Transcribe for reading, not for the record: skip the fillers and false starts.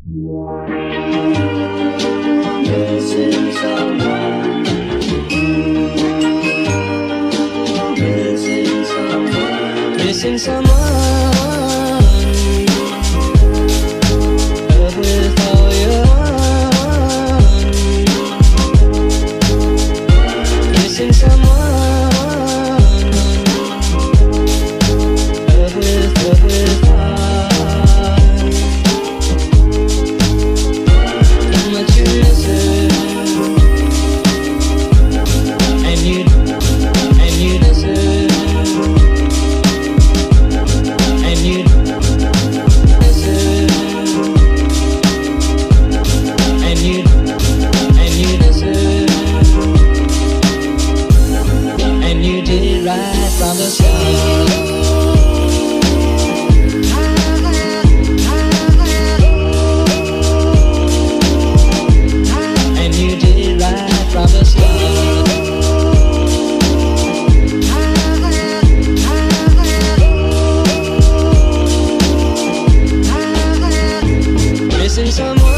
Missing someone, missing someone, missing someone. Love with all your heart. Missing someone. Love with heart. How much you miss it, and you miss it, and you miss it, and you miss it, and you did it right from the start. From the start, missing someone.